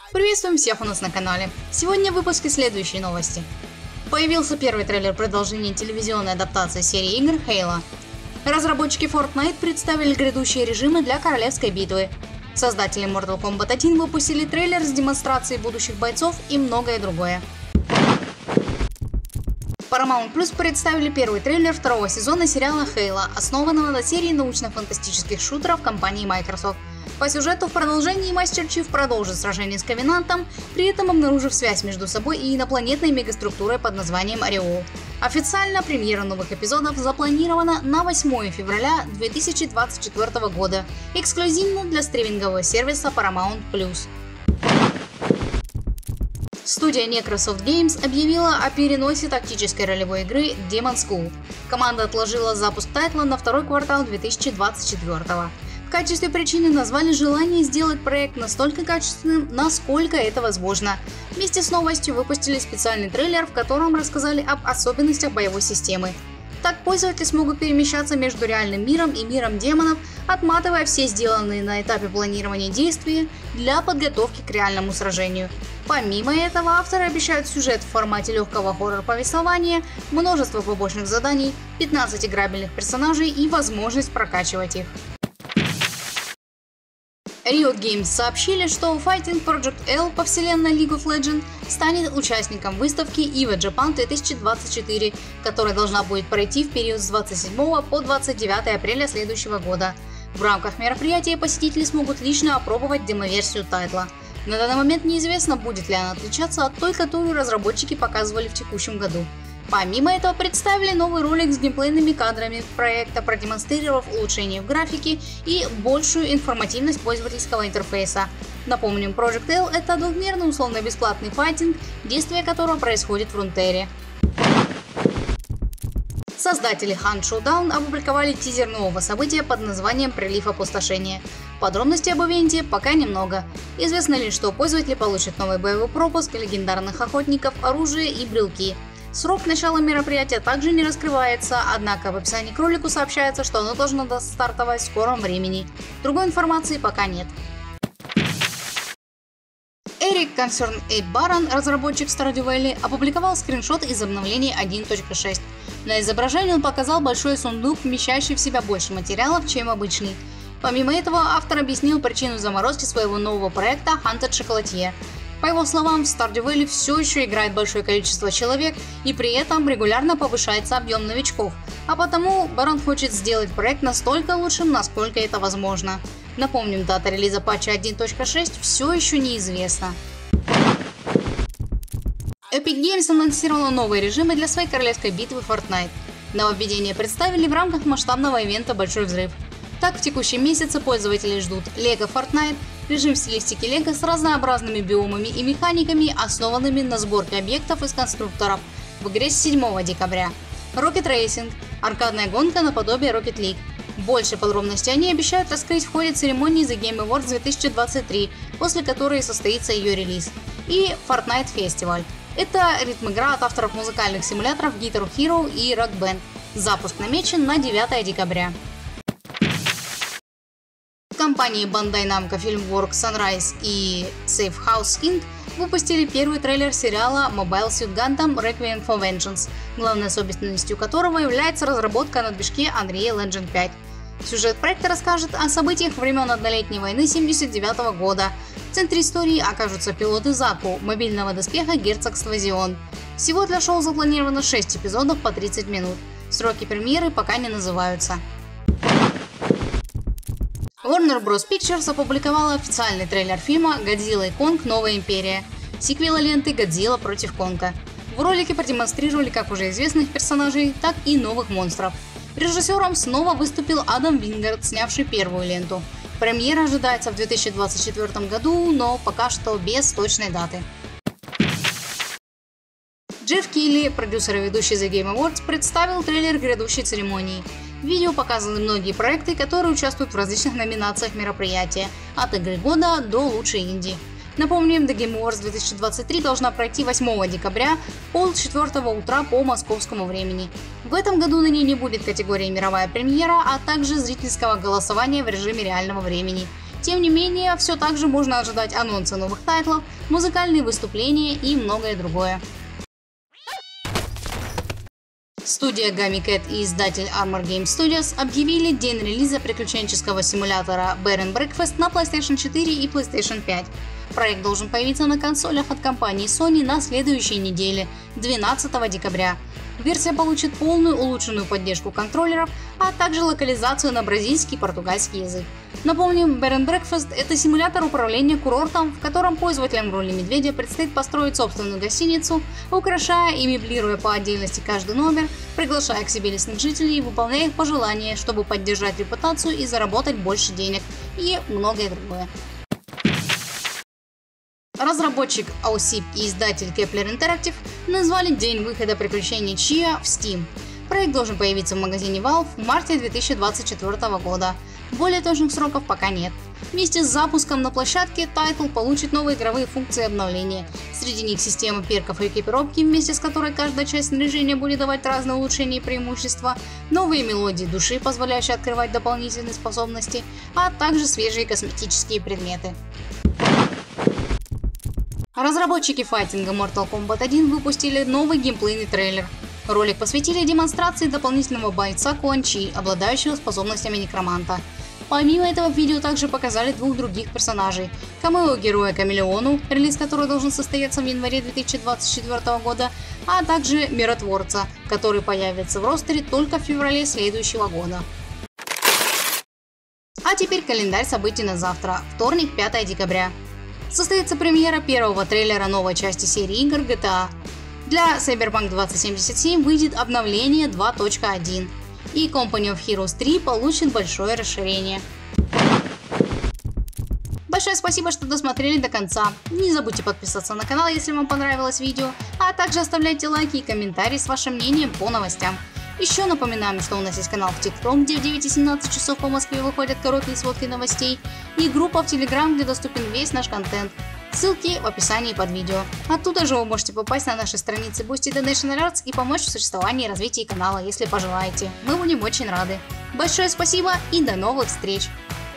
Приветствуем всех у нас на канале. Сегодня в выпуске следующие новости. Появился первый трейлер продолжения телевизионной адаптации серии игр Halo. Разработчики Fortnite представили грядущие режимы для королевской битвы. Создатели Mortal Kombat 1 выпустили трейлер с демонстрацией будущих бойцов и многое другое. Paramount Plus представили первый трейлер второго сезона сериала Halo, основанного на серии научно-фантастических шутеров компании Microsoft. По сюжету в продолжении Мастер Чиф продолжит сражение с Ковенантом, при этом обнаружив связь между собой и инопланетной мегаструктурой под названием Ореол. Официально премьера новых эпизодов запланирована на 8 февраля 2024 года, эксклюзивно для стримингового сервиса Paramount Plus. Студия Necrosoft Games объявила о переносе тактической ролевой игры Demon's School. Команда отложила запуск тайтла на второй квартал 2024. В качестве причины назвали желание сделать проект настолько качественным, насколько это возможно. Вместе с новостью выпустили специальный трейлер, в котором рассказали об особенностях боевой системы. Так пользователи смогут перемещаться между реальным миром и миром демонов, отматывая все сделанные на этапе планирования действия для подготовки к реальному сражению. Помимо этого, авторы обещают сюжет в формате легкого хоррор-повествования, множество побочных заданий, 15 играбельных персонажей и возможность прокачивать их. Riot Games сообщили, что Fighting Project L по вселенной League of Legends станет участником выставки EVO Japan 2024, которая должна будет пройти в период с 27 по 29 апреля следующего года. В рамках мероприятия посетители смогут лично опробовать демоверсию тайтла. На данный момент неизвестно, будет ли она отличаться от той, которую разработчики показывали в текущем году. Помимо этого представили новый ролик с геймплейными кадрами проекта, продемонстрировав улучшение в графике и большую информативность пользовательского интерфейса. Напомним, Project L — это двухмерный условно-бесплатный файтинг, действие которого происходит в Рунтере. Создатели Hunt Showdown опубликовали тизер нового события под названием «Прилив опустошения». Подробностей об ивенте пока немного. Известно лишь, что пользователи получат новый боевой пропуск, легендарных охотников, оружие и брелки. Срок начала мероприятия также не раскрывается, однако в описании к ролику сообщается, что оно должно стартовать в скором времени. Другой информации пока нет. Eric Concern 8 Baron, разработчик Stardew Valley, опубликовал скриншот из обновления 1.6. На изображении он показал большой сундук, вмещающий в себя больше материалов, чем обычный. Помимо этого, автор объяснил причину заморозки своего нового проекта Hunted Chocolatier. По его словам, в Stardew Valley все еще играет большое количество человек, и при этом регулярно повышается объем новичков, а потому Барон хочет сделать проект настолько лучшим, насколько это возможно. Напомним, дата релиза патча 1.6 все еще неизвестна. Epic Games анонсировала новые режимы для своей королевской битвы Fortnite. Нововведения представили в рамках масштабного ивента «Большой взрыв». Так, в текущем месяце пользователи ждут LEGO Fortnite, режим в стилистике LEGO с разнообразными биомами и механиками, основанными на сборке объектов из конструкторов, в игре с 7 декабря. Rocket Racing – аркадная гонка наподобие Rocket League. Больше подробностей они обещают раскрыть в ходе церемонии The Game Awards 2023, после которой состоится ее релиз. И Fortnite Festival. Это ритм-игра от авторов музыкальных симуляторов Guitar Hero и Rock Band. Запуск намечен на 9 декабря. Компании Bandai Namco Filmworks Sunrise и Safe House Inc. выпустили первый трейлер сериала Mobile Suit Gundam Requiem for Vengeance, главной особенностью которого является разработка на движке Unreal Engine 5. Сюжет проекта расскажет о событиях времен однолетней войны 1979 года. В центре истории окажутся пилоты Заку, мобильного доспеха герцогства Зион. Всего для шоу запланировано 6 эпизодов по 30 минут. Сроки премьеры пока не называются. Warner Bros. Pictures опубликовала официальный трейлер фильма «Годзилла и Конг. Новая империя», сиквела ленты «Годзилла против Конга». В ролике продемонстрировали как уже известных персонажей, так и новых монстров. Режиссером снова выступил Адам Вингард, снявший первую ленту. Премьера ожидается в 2024 году, но пока что без точной даты. Джефф Килли, продюсер и ведущий The Game Awards, представил трейлер грядущей церемонии. В видео показаны многие проекты, которые участвуют в различных номинациях мероприятия, от игры года до лучшей инди. Напомним, The Game Awards 2023 должна пройти 8 декабря в 3:30 утра по московскому времени. В этом году на ней не будет категории «Мировая премьера», а также зрительского голосования в режиме реального времени. Тем не менее, все так же можно ожидать анонсы новых тайтлов, музыкальные выступления и многое другое. Студия Gummy Cat и издатель Armor Game Studios объявили день релиза приключенческого симулятора Bed and Breakfast на PlayStation 4 и PlayStation 5. Проект должен появиться на консолях от компании Sony на следующей неделе, 12 декабря. Версия получит полную улучшенную поддержку контроллеров, а также локализацию на бразильский и португальский язык. Напомним, Bed and Breakfast – это симулятор управления курортом, в котором пользователям в роли медведя предстоит построить собственную гостиницу, украшая и меблируя по отдельности каждый номер, приглашая к себе лесных жителей и выполняя их пожелания, чтобы поддержать репутацию и заработать больше денег, и многое другое. Разработчик OSIP и издатель Kepler Interactive назвали день выхода приключений Chia в Steam. Проект должен появиться в магазине Valve в марте 2024 года. Более точных сроков пока нет. Вместе с запуском на площадке тайтл получит новые игровые функции и обновления. Среди них система перков и экипировки, вместе с которой каждая часть снаряжения будет давать разные улучшения и преимущества, новые мелодии души, позволяющие открывать дополнительные способности, а также свежие косметические предметы. Разработчики файтинга Mortal Kombat 1 выпустили новый геймплейный трейлер. Ролик посвятили демонстрации дополнительного бойца Quan Chi, обладающего способностями некроманта. Помимо этого в видео также показали двух других персонажей. Камео героя Камелеону, релиз которого должен состояться в январе 2024 года, а также Миротворца, который появится в ростере только в феврале следующего года. А теперь календарь событий на завтра, вторник, 5 декабря. Состоится премьера первого трейлера новой части серии игр GTA. Для Cyberpunk 2077 выйдет обновление 2.1, и Company of Heroes 3 получит большое расширение. Большое спасибо, что досмотрели до конца. Не забудьте подписаться на канал, если вам понравилось видео, а также оставляйте лайки и комментарии с вашим мнением по новостям. Еще напоминаем, что у нас есть канал в TikTok, где в 9-17 часов по Москве выходят короткие сводки новостей, и группа в Telegram, где доступен весь наш контент. Ссылки в описании под видео. Оттуда же вы можете попасть на наши страницы Boosty Donation Alerts и помочь в существовании и развитии канала, если пожелаете. Мы будем очень рады. Большое спасибо и до новых встреч!